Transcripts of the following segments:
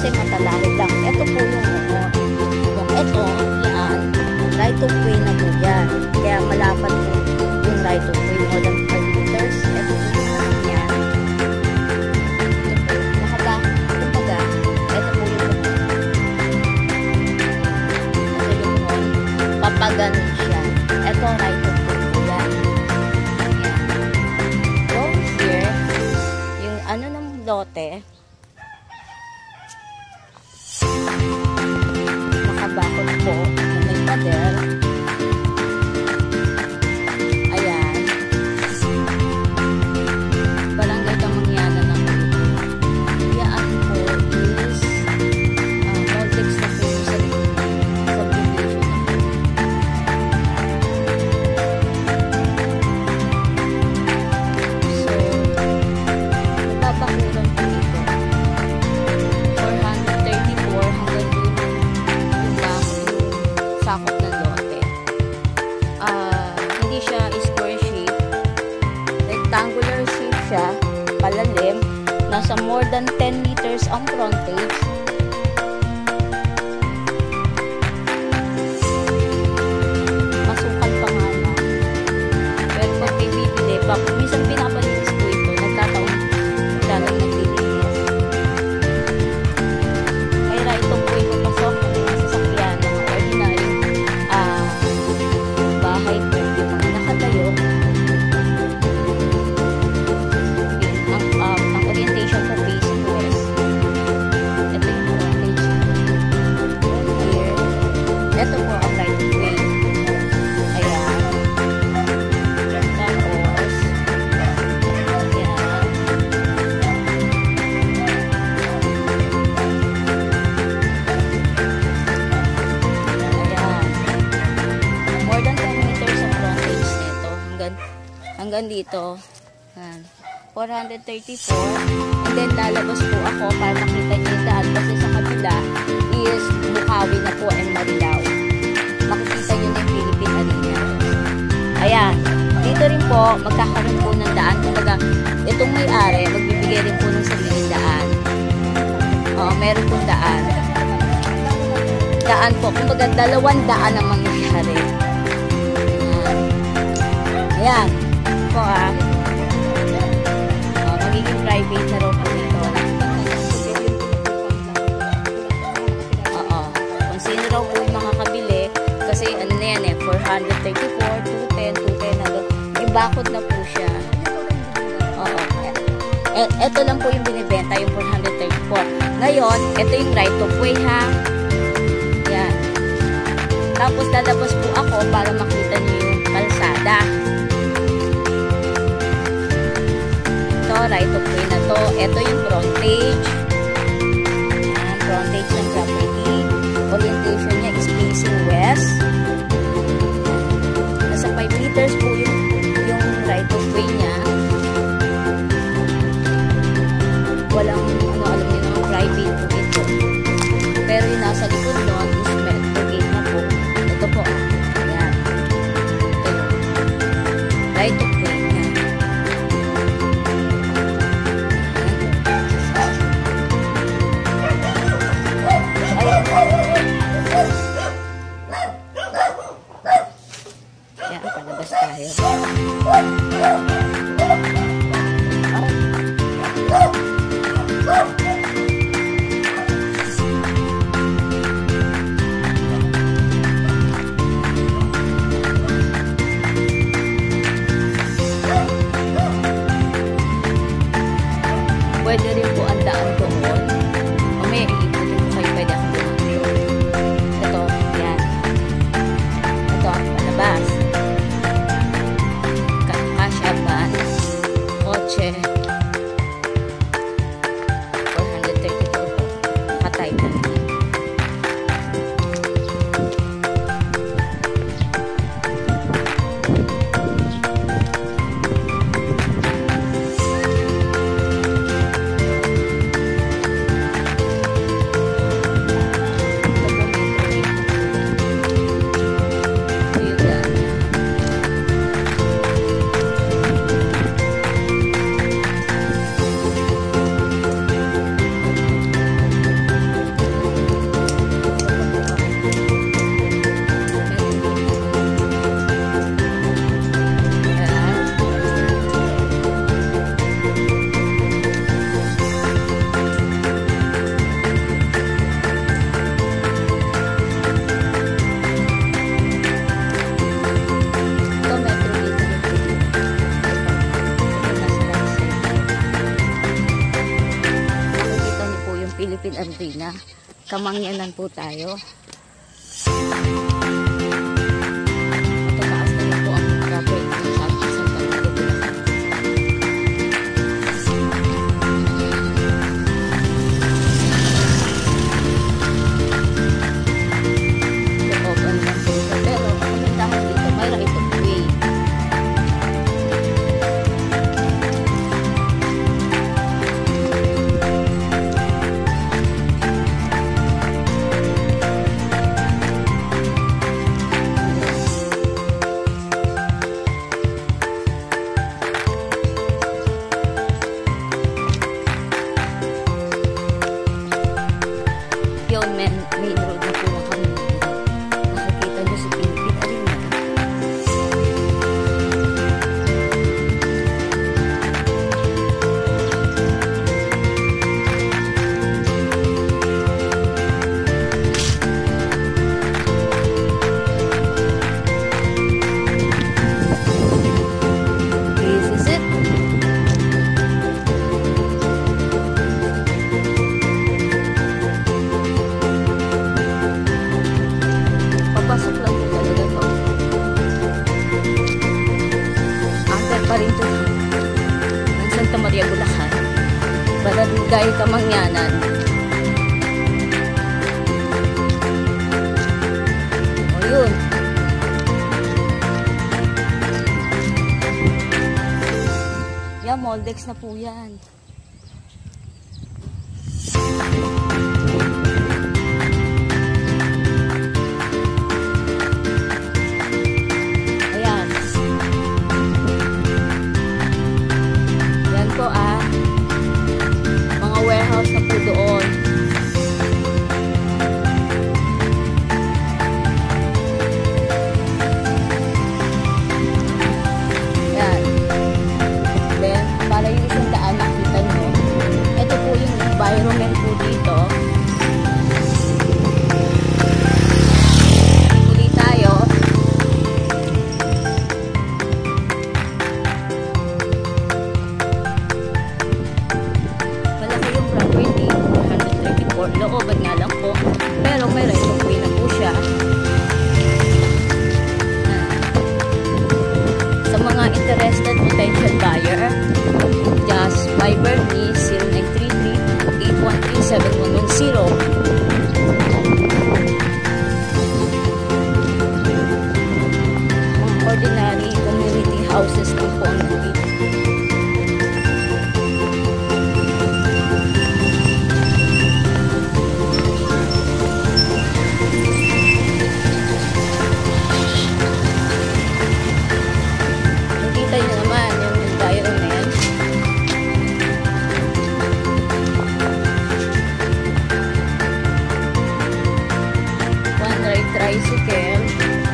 kasi matalahid lang. Ito po yung ito, yan, right of way na po yan. Kaya malapad po yung right of way, more than 5 meters. Ito po yan. Ito po, kumbaga, ito po yung papaganon siya. Ito, right of way po yan. So, here, yung ano ng lote, nakabakod po na may pader. Ayan. Barangay Kamangyanan ng Malibong. Yan po is Moltex na po sa subdivision na po. So, nababakuran po ito. 434 hanggang sakop ng lote. Hindi siya square shape. Rectangular shape siya. Palalim. Nasa more than 10 meters ang frontage. Masukal pa nga lang. Pero pag bibili, minsan pinapalinis ko ito. Nagkataon dalang naglilinis. May right of way ko pasok. May sasakyan ng ordinary bahay po. Yung mga nakatayo. Ang orientation po facing west. Ito yung frontage. Here. Ito po ang right of way. Ayan. Tapos, ayan. Ayan. More than 10 meters ang frontage nito. Hanggang dito. Ayan. 434. And then lalabas po ako para makita niyo yung daan. Kasi sa kabila is Bukawi na po and Marilao. Makikita niyo na yung Philippine Arena. Ayan. Dito rin po, magkakaroon po ng daan. Kumbaga, itong may-ari, magbibigay rin po ng sariling daan. Meron pong daan. Daan po. Kumbaga, 2 daan ang mangyayari. Ayan. Po magiging private na raw po dito. Kung sino raw po yung makakabili, kasi ano na yan 434, 210, 210, may bakod na po siya. Ito lang po yung binibenta, yung 434. Ngayon, ito yung right of way ha. Yan. Tapos lalabas po ako para makita niyo yung kalsada. Right of way na to. Ito yung frontage. Ayan, frontage ng property. Orientation niya is facing west. Nasa 5 meters po yung right of way niya. Walang, alam niyo naman, private po ito. Pero yung nasa likod doon is metro gate na po. Ito po, ayan. Ito yung right of way niya. Yan, palabas tayo. Pwede rin po ang daan doon. O may iikutin po kayo, pwede akong lumaki. Ito, yan. Ito, palabas. Kamangyanan po tayo. Mataas na rin po ang property sa Santa Maria, Bulacan. So, open lang po ito. Pero, kamandahan dito, may right of way. Yun, main road na po na kami. Nakikita nyo si Philippine Arena. This is it. Papasok lang po talaga to. Agad pa rin to ng Santa Maria, Bulacan. Barangay Kamangyanan. O yun. Yan, Moldex na po yan. Ayan. Yan po mga warehouse na po doon. Yan. Then, para yung isang daan nakita nyo. Ito po yung environment po dito. Huli tayo. Malaki yung property, 134. Looban nga lang po. Pero may right of way na po siya. Sa mga interested potential buyer, just Viber me 0933-813-7110. Mga ordinary community houses lang po ang dito. Nakita nyo naman yung environment na yan. One ride tricycle.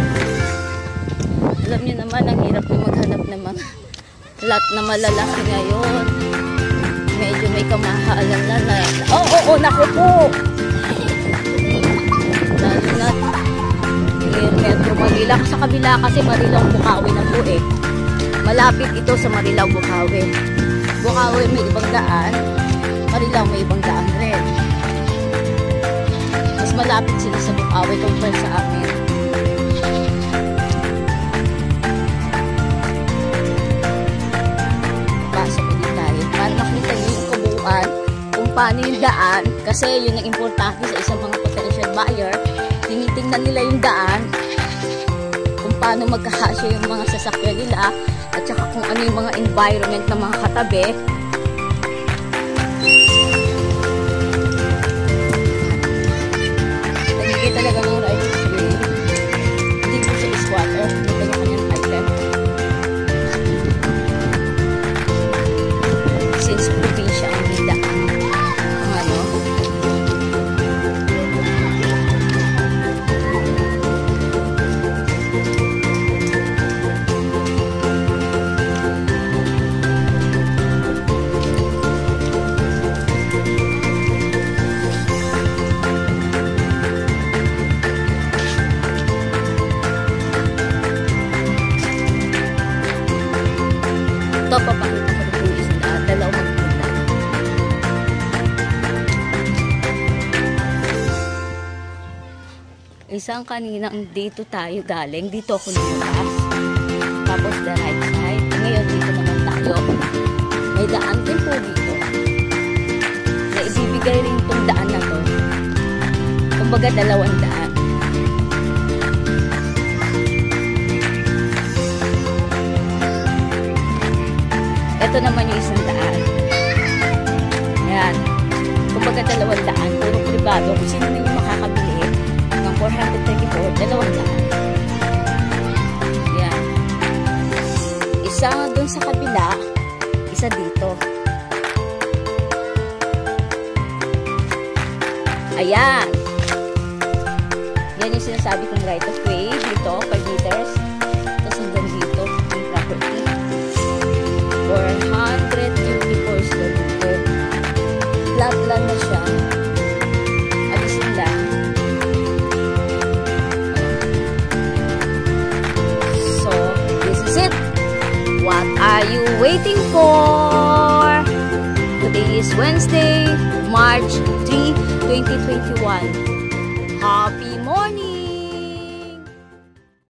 Alam nyo naman, ang hirap na maghanap ng mga lot na malalaki ngayon. Medyo may kamahalan na. Oo, naku po! Lalo na Metro Manila. Sa kabila kasi Marilao, Bukawi na po eh. Malapit ito sa Marilao, Bukawi. Bukawi may ibang daan. Marilao may ibang daan rin. Mas malapit sila sa Bukawi compare sa amin. Pasok ulit tayo. Para makita nyo yung kabuuan kung paano yung daan. Kasi yun ang importante sa isang mga potential buyer. Tinitingnan nila yung daan. Kung paano magkakasya yung mga sasakyan nila. At saka kung ano yung mga environment ng mga katabi. Hindi talaga ng right of way. Hindi po siya squatter. Hindi kanya-kanyang item. Since probinsya ang nila ang ano. Isang kaninang dito tayo galing. Dito ako lumabas. Tapos the right side. Ngayon dito naman tayo. May daan din po dito. Na ibibigay rin itong daan na to. Kumbaga 2 daan. Ito naman yung isang daan. Ayan. Kumbaga 2 daan. Puro privado. Kung sino na yung makakabili ng 434, 2 daan. Ayan. Isa dun sa kabila, isa dito. Ayan. Yan yung sinasabi kong right of way. Dito, 5 meters. Tapos hanggang dito, yung property. 434 square meter. Flat land na siya. Alisin lang. So, this is it. What are you waiting for? Today is Wednesday, March 3, 2021.